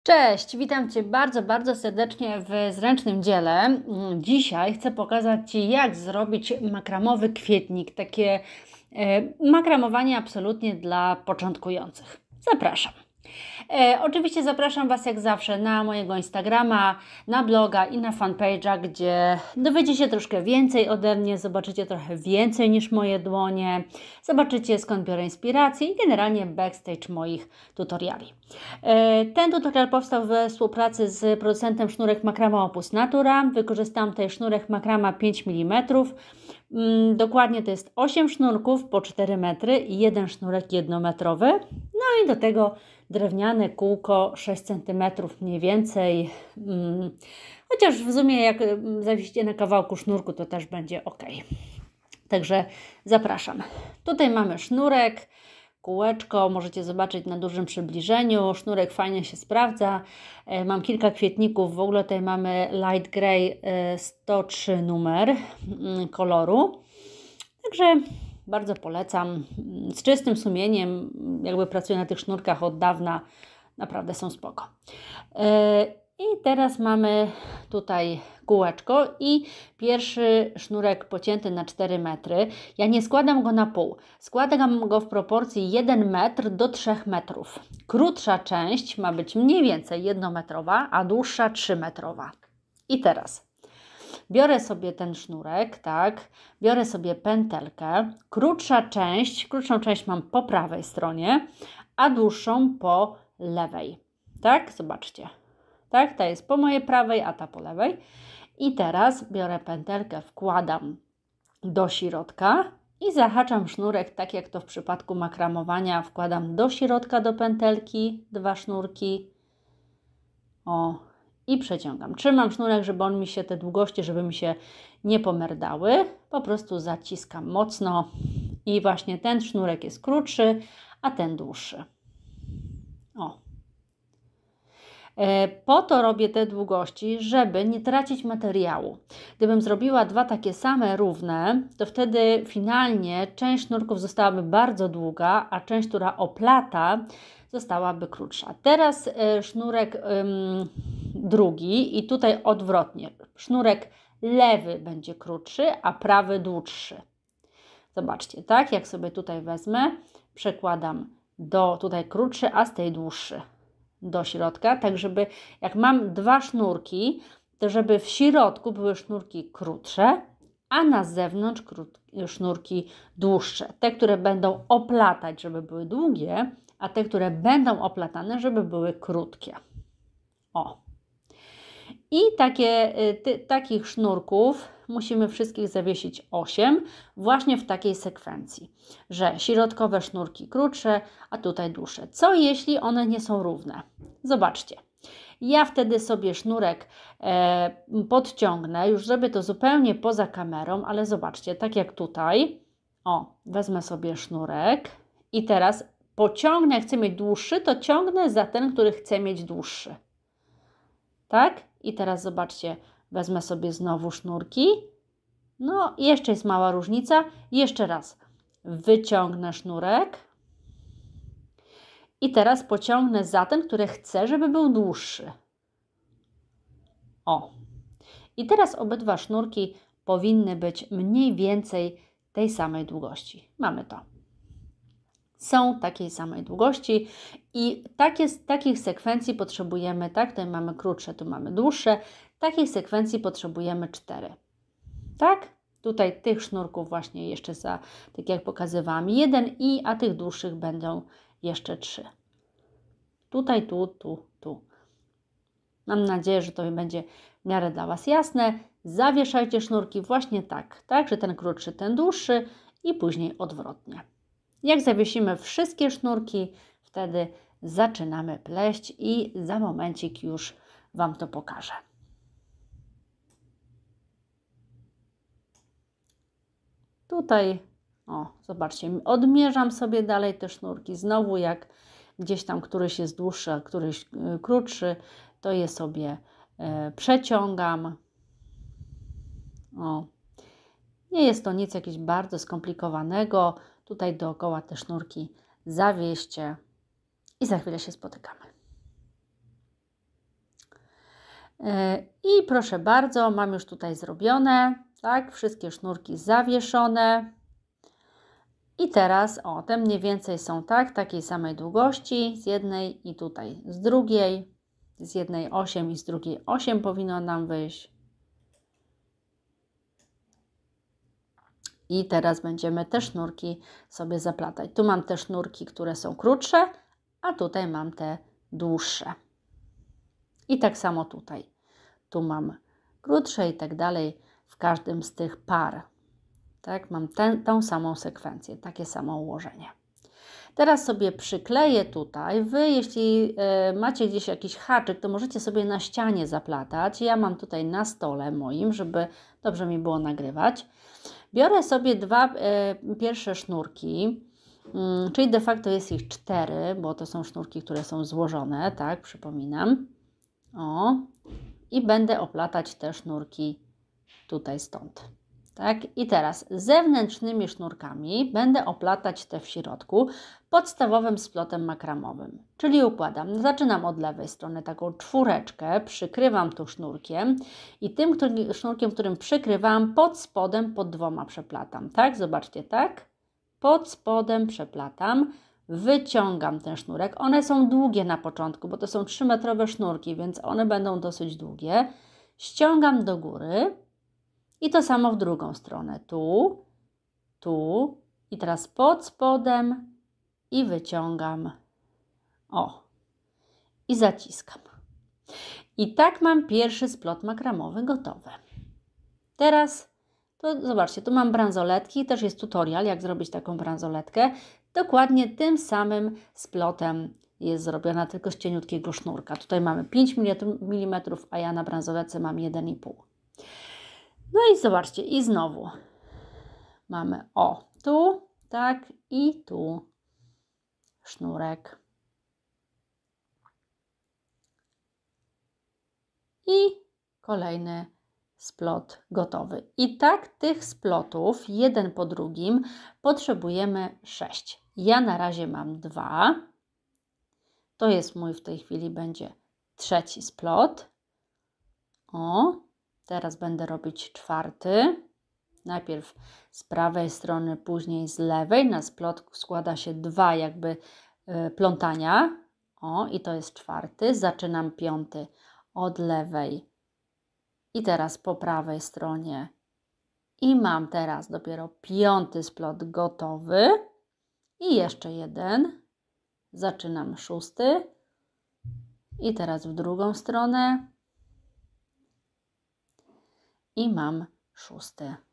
Cześć, witam Cię bardzo serdecznie w Zręcznym Dziele. Dzisiaj chcę pokazać Ci, jak zrobić makramowy kwietnik, takie makramowanie absolutnie dla początkujących. Zapraszam. Oczywiście zapraszam Was jak zawsze na mojego Instagrama, na bloga i na fanpage'a, gdzie dowiecie się troszkę więcej ode mnie, zobaczycie trochę więcej niż moje dłonie, zobaczycie skąd biorę inspirację i generalnie backstage moich tutoriali. Ten tutorial powstał we współpracy z producentem sznurek Makrama Opus Natura. Wykorzystałam tutaj sznurek Makrama 5 mm. Dokładnie to jest 8 sznurków po 4 metry i jeden sznurek 1-metrowy. No i do tego drewniane kółko 6 cm mniej więcej. Chociaż w sumie jak zawiesicie na kawałku sznurku, to też będzie ok. Także zapraszam. Tutaj mamy sznurek, kółeczko, możecie zobaczyć na dużym przybliżeniu. Sznurek fajnie się sprawdza. Mam kilka kwietników, w ogóle tutaj mamy light grey 103 numer koloru. Także bardzo polecam. Z czystym sumieniem, jakby pracuję na tych sznurkach od dawna, naprawdę są spoko. I teraz mamy tutaj kółeczko i pierwszy sznurek pocięty na 4 metry. Ja nie składam go na pół. Składam go w proporcji 1 metr do 3 metrów. Krótsza część ma być mniej więcej 1-metrowa, a dłuższa 3-metrowa. I teraz biorę sobie ten sznurek, tak, biorę sobie pętelkę. Krótszą część mam po prawej stronie, a dłuższą po lewej. Tak, zobaczcie. Tak, ta jest po mojej prawej, a ta po lewej. I teraz biorę pętelkę, wkładam do środka i zahaczam sznurek, tak jak to w przypadku makramowania. Wkładam do środka do pętelki 2 sznurki. O, i przeciągam. Trzymam sznurek, żeby on mi się, te długości, żeby mi się nie pomerdały. Po prostu zaciskam mocno i właśnie ten sznurek jest krótszy, a ten dłuższy. O. Po to robię te długości, żeby nie tracić materiału. Gdybym zrobiła dwa takie same równe, to wtedy finalnie część sznurków zostałaby bardzo długa, a część, która oplata, zostałaby krótsza. Teraz sznurek drugi i tutaj odwrotnie. Sznurek lewy będzie krótszy, a prawy dłuższy. Zobaczcie, tak? Jak sobie tutaj wezmę, przekładam do tutaj krótszy, a z tej dłuższy do środka, tak żeby jak mam 2 sznurki, to żeby w środku były sznurki krótsze, a na zewnątrz sznurki dłuższe. Te, które będą oplatać, żeby były długie, a te, które będą oplatane, żeby były krótkie. O. I takich sznurków musimy wszystkich zawiesić 8, właśnie w takiej sekwencji, że środkowe sznurki krótsze, a tutaj dłuższe. Co jeśli one nie są równe? Zobaczcie. Ja wtedy sobie sznurek podciągnę, już zrobię to zupełnie poza kamerą, ale zobaczcie, tak jak tutaj. O, wezmę sobie sznurek i teraz pociągnę, jak chcę mieć dłuższy, to ciągnę za ten, który chcę mieć dłuższy. Tak? I teraz zobaczcie, wezmę sobie znowu sznurki. No, jeszcze jest mała różnica. Jeszcze raz wyciągnę sznurek. I teraz pociągnę za ten, który chcę, żeby był dłuższy. O. I teraz obydwa sznurki powinny być mniej więcej tej samej długości. Mamy to. Są takiej samej długości i takich sekwencji potrzebujemy, tak, tutaj mamy krótsze, tu mamy dłuższe, takich sekwencji potrzebujemy 4. Tak? Tutaj tych sznurków właśnie jeszcze tak jak pokazywałam, 1 a tych dłuższych będą jeszcze 3. Tutaj, tu. Mam nadzieję, że to będzie w miarę dla Was jasne. Zawieszajcie sznurki właśnie tak, że ten krótszy, ten dłuższy i później odwrotnie. Jak zawiesimy wszystkie sznurki, wtedy zaczynamy pleść i za momencik już Wam to pokażę. Tutaj, o, zobaczcie, odmierzam sobie dalej te sznurki. Znowu jak gdzieś tam któryś jest dłuższy, a któryś krótszy, to je sobie przeciągam. O. Nie jest to nic jakiegoś bardzo skomplikowanego. Tutaj dookoła te sznurki zawieście i za chwilę się spotykamy. I proszę bardzo, mam już tutaj zrobione, tak, wszystkie sznurki zawieszone. I teraz, o, te mniej więcej są takiej samej długości, z jednej i tutaj z drugiej, z jednej 8 i z drugiej 8 powinno nam wyjść. I teraz będziemy te sznurki sobie zaplatać. Tu mam te sznurki, które są krótsze, a tutaj mam te dłuższe. I tak samo tutaj. Tu mam krótsze i tak dalej w każdym z tych par. Tak, mam tą samą sekwencję, takie samo ułożenie. Teraz sobie przykleję tutaj. Wy, jeśli macie gdzieś jakiś haczyk, to możecie sobie na ścianie zaplatać. Ja mam tutaj na stole moim, żeby dobrze mi było nagrywać. Biorę sobie dwa pierwsze sznurki, czyli de facto jest ich 4, bo to są sznurki, które są złożone, tak, przypominam. O, i będę oplatać te sznurki tutaj stąd. Tak, i teraz zewnętrznymi sznurkami będę oplatać te w środku podstawowym splotem makramowym, czyli układam. Zaczynam od lewej strony taką czwóreczkę, przykrywam tu sznurkiem i tym sznurkiem, którym przykrywam, pod spodem pod dwoma przeplatam. Tak, zobaczcie, tak, pod spodem przeplatam, wyciągam ten sznurek. One są długie na początku, bo to są 3-metrowe sznurki, więc one będą dosyć długie. Ściągam do góry. I to samo w drugą stronę. Tu, tu i teraz pod spodem i wyciągam. O, i zaciskam. I tak mam pierwszy splot makramowy gotowy. Teraz, to zobaczcie, tu mam bransoletki, też jest tutorial, jak zrobić taką bransoletkę. Dokładnie tym samym splotem jest zrobiona, tylko z cieniutkiego sznurka. Tutaj mamy 5 mm, a ja na bransoletce mam 1,5. No i zobaczcie, i znowu mamy tu, tak, i tu sznurek. I kolejny splot gotowy. I tak tych splotów, jeden po drugim, potrzebujemy 6. Ja na razie mam 2. To jest mój w tej chwili będzie trzeci splot. O. Teraz będę robić 4. Najpierw z prawej strony, później z lewej. Na splot składa się 2 jakby plątania. O, i to jest 4. Zaczynam 5 od lewej. I teraz po prawej stronie. I mam teraz dopiero 5. splot gotowy. I jeszcze jeden. Zaczynam 6. I teraz w drugą stronę. I mam 6.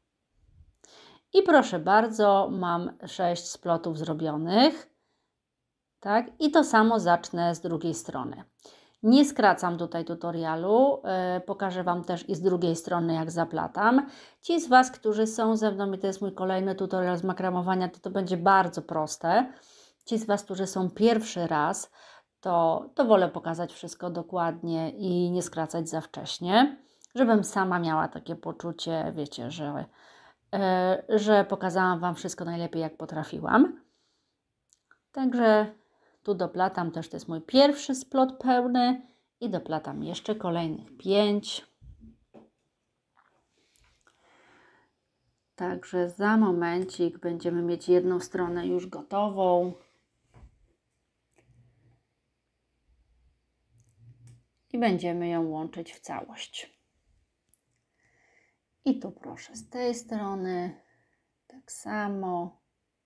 I proszę bardzo, mam 6 splotów zrobionych. Tak? I to samo zacznę z drugiej strony. Nie skracam tutaj tutorialu, pokażę Wam też i z drugiej strony, jak zaplatam. Ci z Was, którzy są ze mną i to jest mój kolejny tutorial z makramowania, to będzie bardzo proste. Ci z Was, którzy są pierwszy raz, to wolę pokazać wszystko dokładnie i nie skracać za wcześnie, żebym sama miała takie poczucie, wiecie, że pokazałam Wam wszystko najlepiej, jak potrafiłam. Także tu doplatam też, to jest mój pierwszy splot pełny i doplatam jeszcze kolejnych 5. Także za momencik będziemy mieć jedną stronę już gotową. I będziemy ją łączyć w całość. I tu proszę z tej strony tak samo.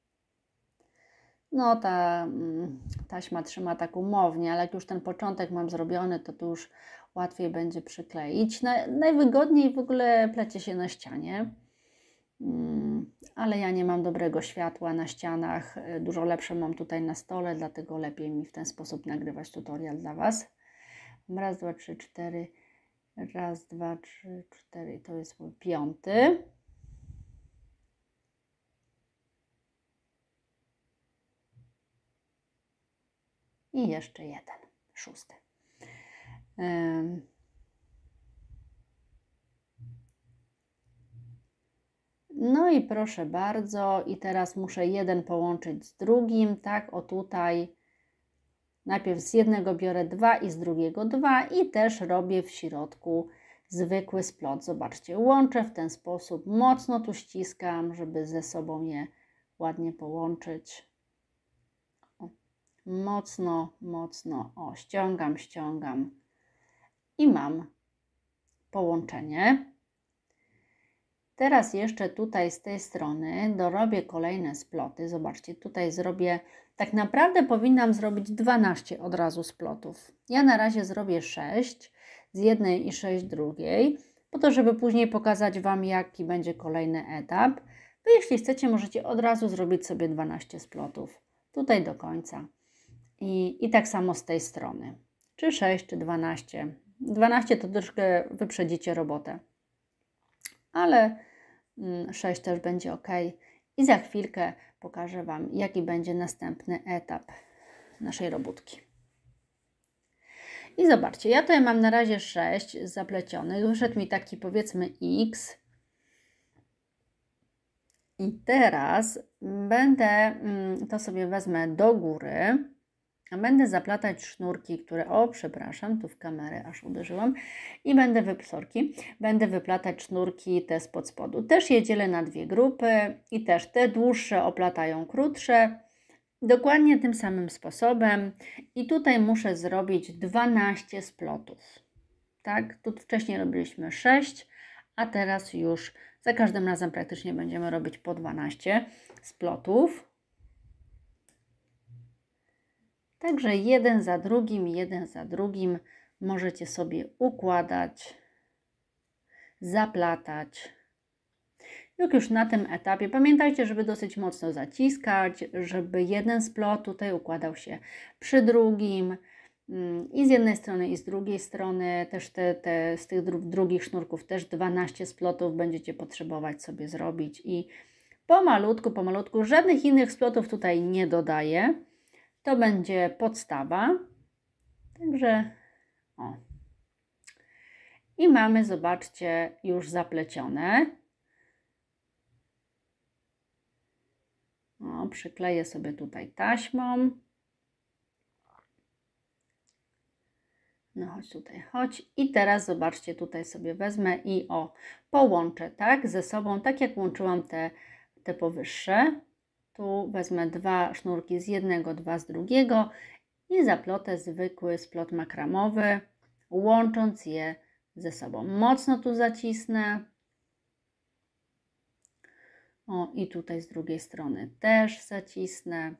No ta taśma trzyma tak umownie, ale jak już ten początek mam zrobiony, to tu już łatwiej będzie przykleić. Najwygodniej w ogóle plecie się na ścianie, ale ja nie mam dobrego światła na ścianach. Dużo lepsze mam tutaj na stole, dlatego lepiej mi w ten sposób nagrywać tutorial dla Was. Raz, 2, 3, 4. Raz, 2, 3, 4. To jest mój 5. I jeszcze jeden, 6. No i proszę bardzo, i teraz muszę jeden połączyć z drugim, tak, o tutaj. Najpierw z jednego biorę 2 i z drugiego 2 i też robię w środku zwykły splot. Zobaczcie, łączę w ten sposób, mocno tu ściskam, żeby ze sobą je ładnie połączyć. O, mocno, mocno, o, ściągam, ściągam i mam połączenie. Teraz jeszcze tutaj z tej strony dorobię kolejne sploty. Zobaczcie, tutaj zrobię, tak naprawdę powinnam zrobić 12 od razu splotów. Ja na razie zrobię 6 z jednej i 6 drugiej, po to, żeby później pokazać Wam, jaki będzie kolejny etap. Wy, jeśli chcecie, możecie od razu zrobić sobie 12 splotów, tutaj do końca. I tak samo z tej strony, czy 6, czy 12. 12 to troszkę wyprzedzicie robotę, ale 6 też będzie ok. I za chwilkę pokażę Wam, jaki będzie następny etap naszej robótki. I zobaczcie, ja tutaj mam na razie 6 zaplecionych. Wyszedł mi taki, powiedzmy, X. I teraz będę, to sobie wezmę do góry, a będę zaplatać sznurki, które, o przepraszam, tu w kamerę aż uderzyłam, i będę wyplatać sznurki te spod spodu. Też je dzielę na dwie grupy i też te dłuższe oplatają krótsze, dokładnie tym samym sposobem. I tutaj muszę zrobić 12 splotów. Tak, tu wcześniej robiliśmy 6, a teraz już za każdym razem praktycznie będziemy robić po 12 splotów. Także jeden za drugim możecie sobie układać, zaplatać. Już na tym etapie pamiętajcie, żeby dosyć mocno zaciskać, żeby jeden splot tutaj układał się przy drugim i z jednej strony i z drugiej strony. Też z tych drugich sznurków też 12 splotów będziecie potrzebować sobie zrobić i pomalutku, żadnych innych splotów tutaj nie dodaję. To będzie podstawa. Także o. I mamy, zobaczcie, już zaplecione. O, przykleję sobie tutaj taśmą. No chodź tutaj, chodź. I teraz zobaczcie, tutaj sobie wezmę i połączę, tak, ze sobą, tak jak łączyłam te powyższe. Tu wezmę 2 sznurki z jednego, 2 z drugiego i zaplotę zwykły splot makramowy, łącząc je ze sobą. Mocno tu zacisnę. O, i tutaj z drugiej strony też zacisnę.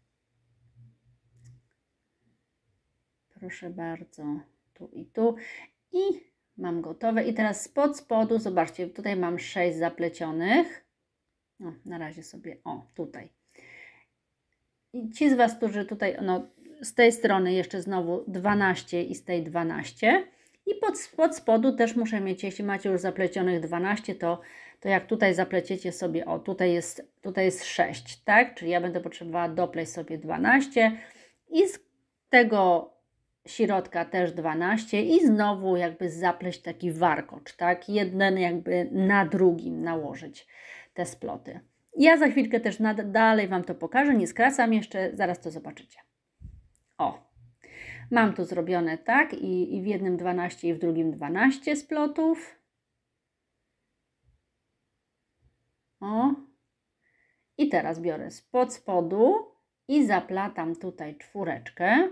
Proszę bardzo, tu i tu. I mam gotowe. I teraz spod spodu, zobaczcie, tutaj mam 6 zaplecionych. O, na razie sobie, tutaj. I ci z Was, którzy tutaj, z tej strony jeszcze znowu 12 i z tej 12. I pod spodu też muszę mieć, jeśli macie już zaplecionych 12, to jak tutaj zapleciecie sobie, tutaj jest 6, tak? Czyli ja będę potrzebowała dopleść sobie 12 i z tego środka też 12 i znowu jakby zapleść taki warkocz, tak? Jeden jakby na drugim nałożyć te sploty. Ja za chwilkę też dalej Wam to pokażę, nie skracam jeszcze, zaraz to zobaczycie. O, mam tu zrobione tak i w jednym 12 i w drugim 12 splotów. O, i teraz biorę spod spodu i zaplatam tutaj czwóreczkę.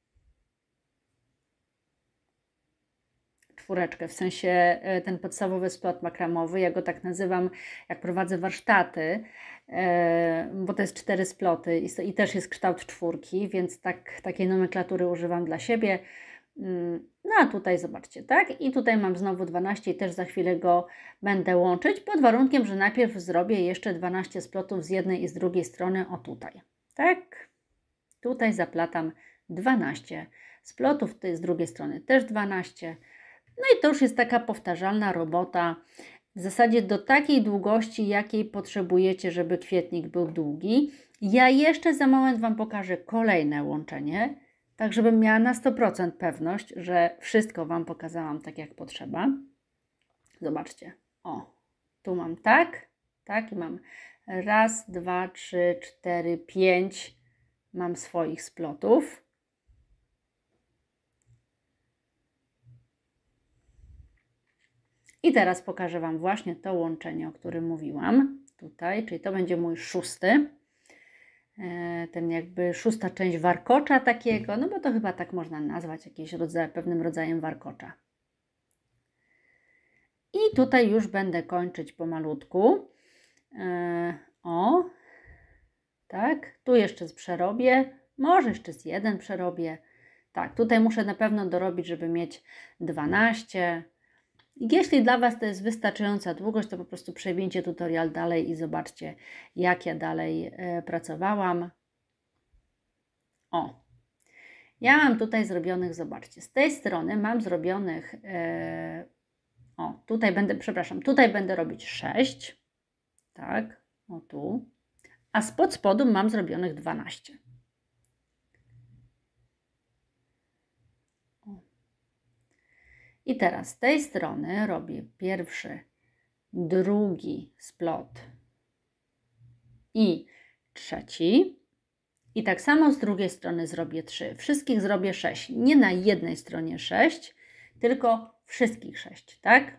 W sensie ten podstawowy splot makramowy, ja go tak nazywam, jak prowadzę warsztaty, bo to jest 4 sploty i też jest kształt czwórki, więc takiej nomenklatury używam dla siebie. No a tutaj zobaczcie, tak? I tutaj mam znowu 12 i też za chwilę go będę łączyć, pod warunkiem, że najpierw zrobię jeszcze 12 splotów z jednej i z drugiej strony, o tutaj, tak? Tutaj zaplatam 12 splotów, tutaj z drugiej strony też 12. No i to już jest taka powtarzalna robota, w zasadzie do takiej długości, jakiej potrzebujecie, żeby kwietnik był długi. Ja jeszcze za moment Wam pokażę kolejne łączenie, tak żebym miała na 100% pewność, że wszystko Wam pokazałam tak, jak potrzeba. Zobaczcie, tu mam tak i mam 1, 2, 3, 4, 5 mam swoich splotów. I teraz pokażę Wam właśnie to łączenie, o którym mówiłam tutaj, czyli to będzie mój szósty, ten jakby szósta część warkocza takiego, no bo to chyba tak można nazwać, pewnym rodzajem warkocza. I tutaj już będę kończyć pomalutku. O, tak, tu jeszcze przerobię, może jeszcze z jeden przerobię. Tak, tutaj muszę na pewno dorobić, żeby mieć 12. Jeśli dla Was to jest wystarczająca długość, to po prostu przewincie tutorial dalej i zobaczcie, jak ja dalej pracowałam. O, ja mam tutaj zrobionych, zobaczcie, z tej strony mam zrobionych, o, tutaj będę, przepraszam, tutaj będę robić 6, tak, o tu, a spod spodu mam zrobionych 12. I teraz z tej strony robię pierwszy, drugi splot i trzeci. I tak samo z drugiej strony zrobię 3. Wszystkich zrobię 6. Nie na jednej stronie 6, tylko wszystkich 6, tak?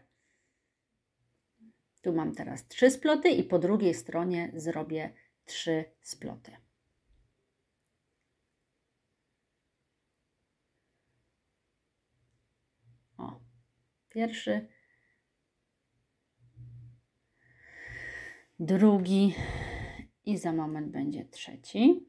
Tu mam teraz 3 sploty i po drugiej stronie zrobię 3 sploty. O, pierwszy, drugi i za moment będzie trzeci.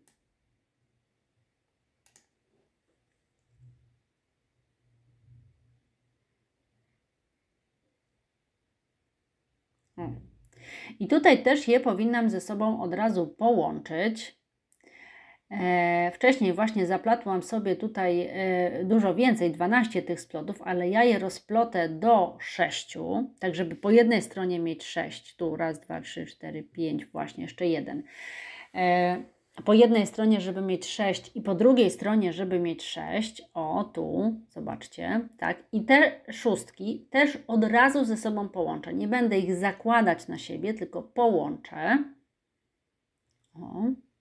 I tutaj też je powinnam ze sobą od razu połączyć. Wcześniej właśnie zaplatłam sobie tutaj dużo więcej, 12 tych splotów, ale ja je rozplotę do 6, tak żeby po jednej stronie mieć 6, tu raz, 2, 3, 4, 5, właśnie jeszcze jeden. Po jednej stronie, żeby mieć 6 i po drugiej stronie, żeby mieć 6, o tu, zobaczcie, tak, i te szóstki też od razu ze sobą połączę. Nie będę ich zakładać na siebie, tylko połączę. O.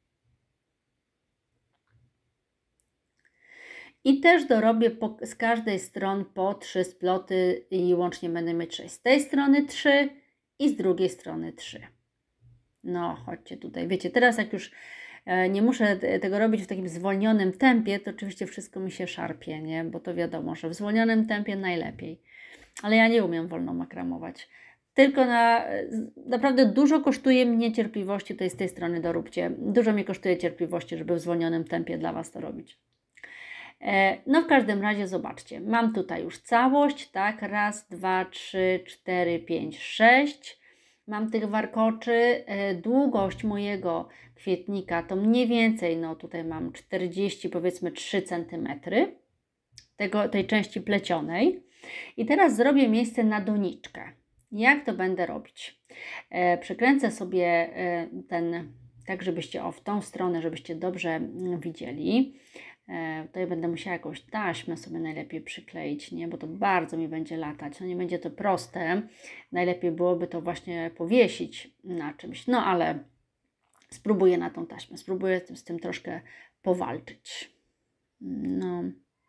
I też dorobię z każdej strony po 3 sploty i łącznie będę mieć 6. Z tej strony 3 i z drugiej strony 3. No, chodźcie tutaj. Wiecie, teraz jak już nie muszę tego robić w takim zwolnionym tempie, to oczywiście wszystko mi się szarpie, nie? Bo to wiadomo, że w zwolnionym tempie najlepiej. Ale ja nie umiem wolno makramować. Tylko naprawdę dużo kosztuje mnie cierpliwości, to jest z tej strony doróbcie. Dużo mi kosztuje cierpliwości, żeby w zwolnionym tempie dla Was to robić. No w każdym razie zobaczcie, mam tutaj już całość, tak, raz, 2, 3, 4, 5, 6. Mam tych warkoczy, długość mojego kwietnika to mniej więcej, no tutaj mam 40, powiedzmy 3 cm tej części plecionej. I teraz zrobię miejsce na doniczkę. Jak to będę robić? Przykręcę sobie tak żebyście w tą stronę, żebyście dobrze widzieli. Tutaj będę musiała jakąś taśmę sobie najlepiej przykleić, nie? Bo to bardzo mi będzie latać. No nie będzie to proste. Najlepiej byłoby to właśnie powiesić na czymś. No ale spróbuję na tą taśmę. Spróbuję z tym troszkę powalczyć. No.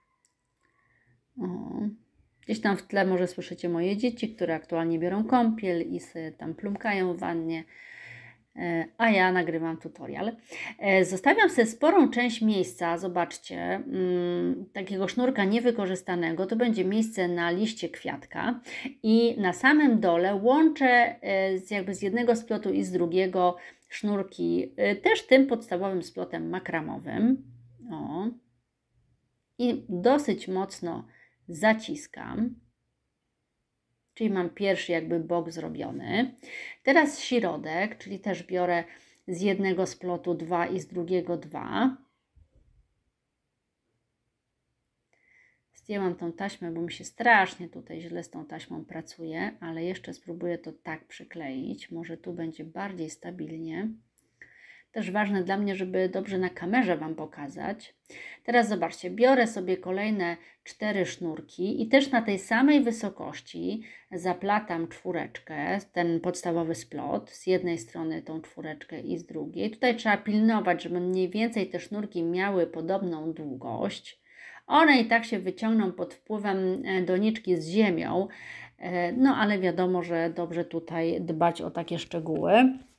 O. Gdzieś tam w tle może słyszycie moje dzieci, które aktualnie biorą kąpiel i sobie tam plumkają w wannie. A ja nagrywam tutorial. Zostawiam sobie sporą część miejsca, zobaczcie, takiego sznurka niewykorzystanego, to będzie miejsce na liście kwiatka i na samym dole łączę jakby z jednego splotu i z drugiego sznurki, też tym podstawowym splotem makramowym. O. I dosyć mocno zaciskam. Czyli mam pierwszy jakby bok zrobiony. Teraz środek, czyli też biorę z jednego splotu 2 i z drugiego 2. Zdjęłam tą taśmę, bo mi się strasznie tutaj źle z tą taśmą pracuje, ale jeszcze spróbuję to tak przykleić. Może tu będzie bardziej stabilnie. Też ważne dla mnie, żeby dobrze na kamerze Wam pokazać. Teraz zobaczcie, biorę sobie kolejne 4 sznurki i też na tej samej wysokości zaplatam czwóreczkę, ten podstawowy splot, z jednej strony tą czwóreczkę i z drugiej. Tutaj trzeba pilnować, żeby mniej więcej te sznurki miały podobną długość, One i tak się wyciągną pod wpływem doniczki z ziemią, no ale wiadomo, że dobrze tutaj dbać o takie szczegóły.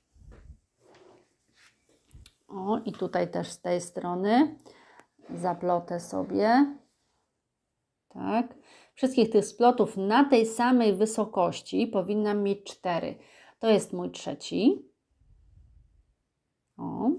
O, i tutaj też z tej strony zaplotę sobie. Tak. Wszystkich tych splotów na tej samej wysokości powinnam mieć 4. To jest mój trzeci. O.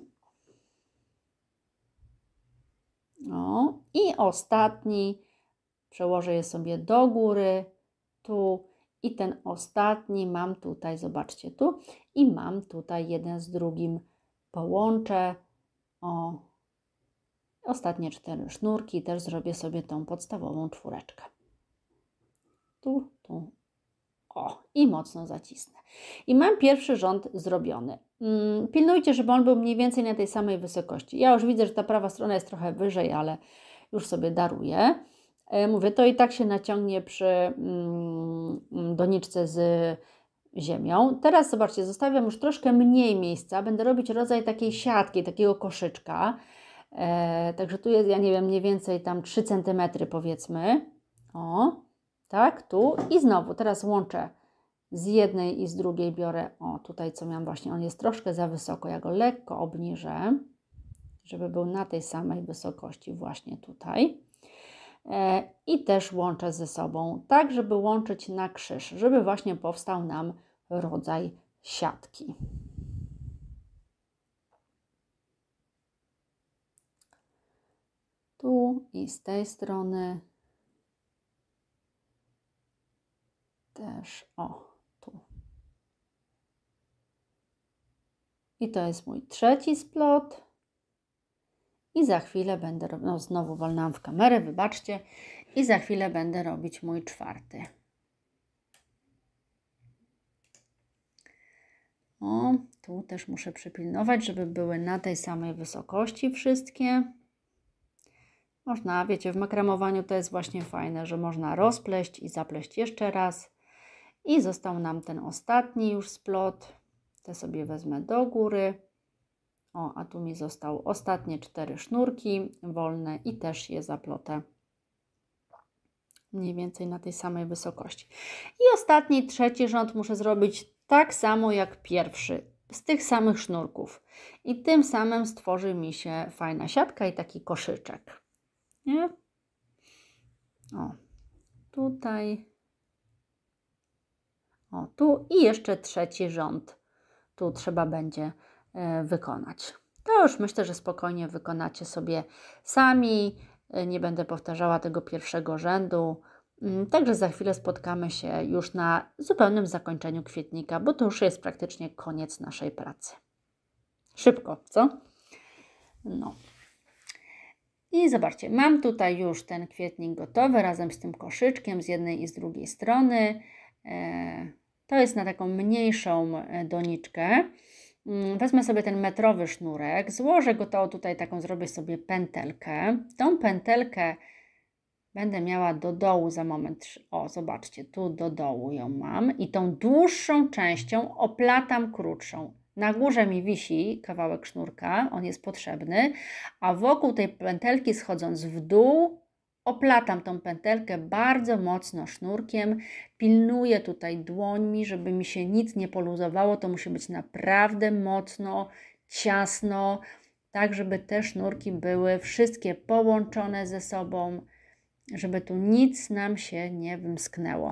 O. I ostatni. Przełożę je sobie do góry. Tu. I ten ostatni mam tutaj, zobaczcie tu. I mam tutaj jeden z drugim połączę. O. Ostatnie 4 sznurki. Też zrobię sobie tą podstawową czwóreczkę. Tu, tu. O, i mocno zacisnę. I mam pierwszy rząd zrobiony. Pilnujcie, żeby on był mniej więcej na tej samej wysokości. Ja już widzę, że ta prawa strona jest trochę wyżej, ale już sobie daruję. Mówię, to i tak się naciągnie przy doniczce z ziemią. Teraz zobaczcie, zostawiam już troszkę mniej miejsca. Będę robić rodzaj takiej siatki, takiego koszyczka. Także tu jest, ja nie wiem, mniej więcej tam 3 cm powiedzmy. O, tak, tu. I znowu, teraz łączę z jednej i z drugiej, biorę, o tutaj co miałam właśnie, on jest troszkę za wysoko, ja go lekko obniżę, żeby był na tej samej wysokości właśnie tutaj. I też łączę ze sobą, tak żeby łączyć na krzyż, żeby właśnie powstał nam rodzaj siatki. Tu i z tej strony też, o, tu. I to jest mój trzeci splot. I za chwilę będę robić, no znowu walnęłam w kamerę, wybaczcie. I za chwilę będę robić mój czwarty. O, tu też muszę przypilnować, żeby były na tej samej wysokości wszystkie. Można, wiecie, w makramowaniu to jest właśnie fajne, że można rozpleść i zapleść jeszcze raz. I został nam ten ostatni już splot. Te sobie wezmę do góry. O, a tu mi został ostatnie 4 sznurki wolne i też je zaplotę mniej więcej na tej samej wysokości. I ostatni, trzeci rząd muszę zrobić tak samo jak pierwszy, z tych samych sznurków. I tym samym stworzy mi się fajna siatka i taki koszyczek. Nie? O, tutaj. O, tu i jeszcze trzeci rząd. Tu trzeba będzie wykonać. To już myślę, że spokojnie wykonacie sobie sami. Nie będę powtarzała tego pierwszego rzędu. Także za chwilę spotkamy się już na zupełnym zakończeniu kwietnika, bo to już jest praktycznie koniec naszej pracy. Szybko, co? No. I zobaczcie, mam tutaj już ten kwietnik gotowy razem z tym koszyczkiem z jednej i z drugiej strony. To jest na taką mniejszą doniczkę. Wezmę sobie ten metrowy sznurek, złożę go to tutaj taką, zrobię sobie pętelkę. Tą pętelkę będę miała do dołu za moment. O, zobaczcie, tu do dołu ją mam i tą dłuższą częścią oplatam krótszą. Na górze mi wisi kawałek sznurka, on jest potrzebny, a wokół tej pętelki schodząc w dół oplatam tą pętelkę bardzo mocno sznurkiem, pilnuję tutaj dłońmi, żeby mi się nic nie poluzowało, to musi być naprawdę mocno, ciasno, tak żeby te sznurki były wszystkie połączone ze sobą, żeby tu nic nam się nie wymsknęło.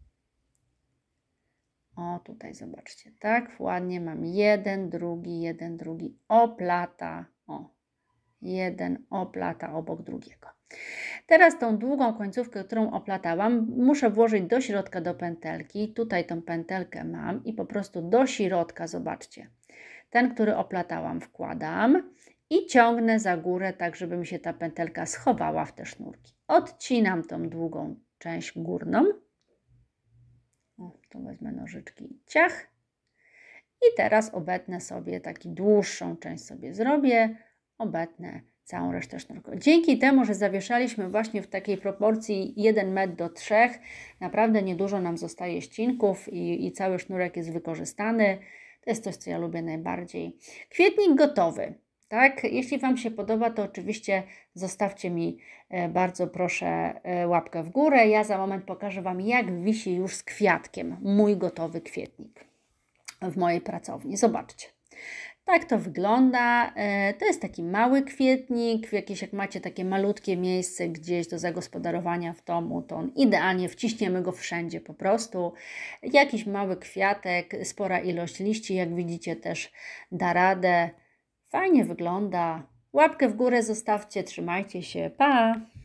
O, tutaj zobaczcie, tak, ładnie mam jeden, drugi, oplata, o, jeden oplata obok drugiego. Teraz tą długą końcówkę, którą oplatałam, muszę włożyć do środka do pętelki. Tutaj tą pętelkę mam i po prostu do środka, zobaczcie, ten, który oplatałam, wkładam i ciągnę za górę, tak żeby mi się ta pętelka schowała w te sznurki. Odcinam tą długą część górną. O, tu wezmę nożyczki i ciach. I teraz obetnę sobie, taką dłuższą część sobie zrobię, obetnę całą resztę sznurku. Dzięki temu, że zawieszaliśmy właśnie w takiej proporcji 1 m do 3, naprawdę niedużo nam zostaje ścinków i cały sznurek jest wykorzystany. To jest coś, co ja lubię najbardziej. Kwietnik gotowy. Tak? Jeśli Wam się podoba, to oczywiście zostawcie mi bardzo proszę łapkę w górę. Ja za moment pokażę Wam, jak wisi już z kwiatkiem mój gotowy kwietnik w mojej pracowni. Zobaczcie. Tak to wygląda. To jest taki mały kwietnik, jak macie takie malutkie miejsce gdzieś do zagospodarowania w domu, to on idealnie wciśniemy go wszędzie po prostu. Jakiś mały kwiatek, spora ilość liści, jak widzicie też da radę. Fajnie wygląda. Łapkę w górę zostawcie, trzymajcie się, pa!